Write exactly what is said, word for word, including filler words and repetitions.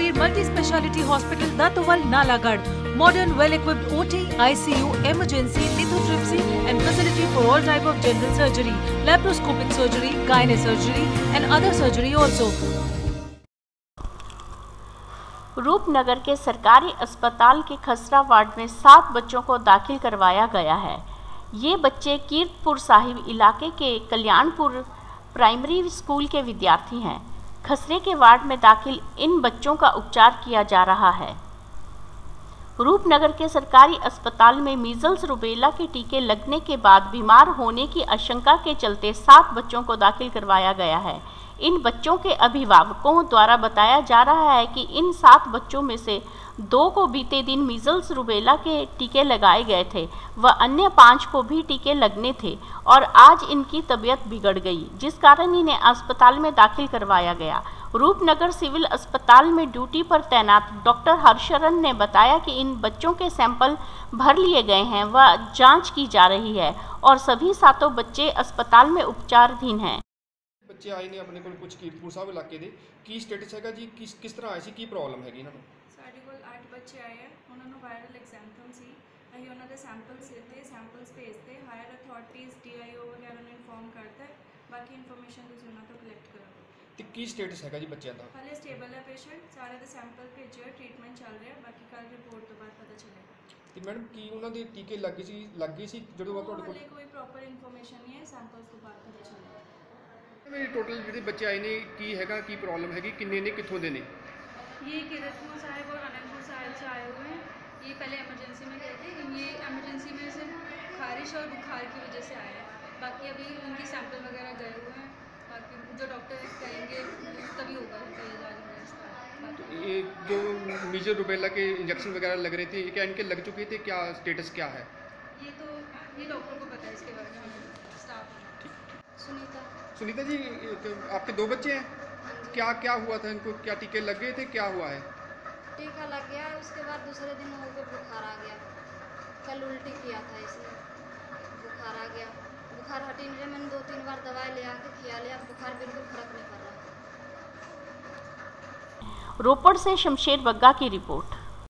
Kabir Multi-Speciality Hospital, Datawal, Nalagarh. Modern, well-equipped O T, I C U, emergency, lithotripsy and facility for all type of general surgery, laparoscopic surgery, gynae surgery and other surgery also. Rupnagar के सरकारी अस्पताल के खसरा ward में सात बच्चों को दाखिल करवाया गया है। ये बच्चे कीर्तपुर साहिब इलाके के कल्याणपुर प्राइमरी स्कूल के विद्यार्थी हैं। खसरे के वार्ड में दाखिल इन बच्चों का उपचार किया जा रहा है। रूपनगर के सरकारी अस्पताल में मीजल्स रुबेला के टीके लगने के बाद बीमार होने की आशंका के चलते सात बच्चों को दाखिल करवाया गया है। इन बच्चों के अभिभावकों द्वारा बताया जा रहा है कि इन सात बच्चों में से दो को बीते दिन मीजल्स रुबेला के टीके लगाए गए थे व अन्य पाँच को भी टीके लगने थे और आज इनकी तबीयत बिगड़ गई, जिस कारण इन्हें अस्पताल में दाखिल करवाया गया। रूपनगर सिविल अस्पताल में ड्यूटी पर तैनात डॉक्टर हर्षरन ने बताया कि इन बच्चों के सैंपल भर लिए गए हैं व जांच की जा रही है और सभी सातों बच्चे अस्पताल में उपचाराधीन हैं। बच्चे आए ने अपने को कुछ कीर्तपुर साहब इलाके दे की स्टेटस है जी, किस किस तरह आए सी, की प्रॉब्लम है इन्होंने? ਸਾਡੇ ਕੋਲ आठ बच्चे आए हैं, उन्होंने वायरल एग्जाम्पल सी ਅਸੀਂ ਉਹਨਾਂ ਦੇ ਸੈਂਪਲਸ ਦਿੱਤੇ, ਸੈਂਪਲਸ ਭੇਜਦੇ ਹਾਇਰ ਅਥਾਰਟੀਜ਼ ਡੀਆਈਓ ਵਗੈਰਾ ਨੂੰ ਇਨਫੋਰਮ ਕਰਤਾ, ਬਾਕੀ ਇਨਫੋਰਮੇਸ਼ਨ ਤੁਸੀਂ ਉਹਨਾਂ ਤੋਂ ਕਲੈਕਟ ਕਰੋ। ਤੇ ਕੀ ਸਟੇਟਸ ਹੈਗਾ ਜੀ ਬੱਚਿਆਂ ਦਾ? ਹਾਲੇ ਸਟੇਬਲ ਹੈ ਪੇਸ਼ੈਂਟ, ਸਾਰੇ ਦੇ ਸੈਂਪਲ ਭੇਜੇ, ਟ੍ਰੀਟਮੈਂਟ ਚੱਲ ਰਿਹਾ, ਬਾਕੀ ਕੱਲ ਰਿਪੋਰਟ ਤੋਂ ਬਾਅਦ ਪਤਾ ਚੱਲੇਗਾ। ਤੇ ਮੈਡਮ ਕੀ ਉਹਨਾਂ ਦੇ ਟੀਕੇ ਲੱਗੇ ਸੀ ਲੱਗੇ ਸੀ ਜਦੋਂ ਤੁਹਾਡੇ ਕੋਲ? ਹਾਲੇ ਕੋਈ ਪ੍ਰੋਪਰ ਇਨਫੋਰਮੇਸ਼ਨ ਨਹੀਂ ਹੈ, ਸੈਂਪਲਸ ਤੋਂ ਬਾਅਦ ਪਤਾ ਚੱਲੇਗਾ। ਮੇਰੇ ਟੋਟਲ ਜਿਹੜੇ ਬੱਚੇ ਆਏ ਨੇ ਕੀ ਹੈਗਾ, ਕੀ ਪ੍ਰॉब्लम हैगी, किन्ने ने कितों दे ने? ये कीरतपुर साहिब और अनंतपुर साहिब से आए हुए हैं। ये पहले इमरजेंसी में गए थे, ये इमरजेंसी में से खारिश और बुखार की वजह से आए हैं। बाकी अभी उनकी सैंपल वगैरह गए हुए हैं, बाकी जो डॉक्टर कहेंगे तभी होगा उनका इलाज। ये जो मीजल रुबेला के इंजेक्शन वगैरह लग रहे थे, क्या इनके लग चुके थे, क्या स्टेटस क्या है? ये तो ये डॉक्टर को पता है इसके बारे में, स्टाफ। सुनीता सुनीता जी, आपके दो बच्चे हैं, क्या क्या हुआ था इनको, क्या टीके लग गए थे, क्या हुआ है? टीका लग गया, उसके बाद दूसरे दिन उनको बुखार आ गया। कल उल्टी किया था, इसलिए बुखार आ गया। बुखार हटी नहीं, मैंने दो तीन बार दवाई ले आके खिया लिया, बुखार बिल्कुल फर्क नहीं पड़ रहा। रोपड़ से शमशेर बग्गा की रिपोर्ट।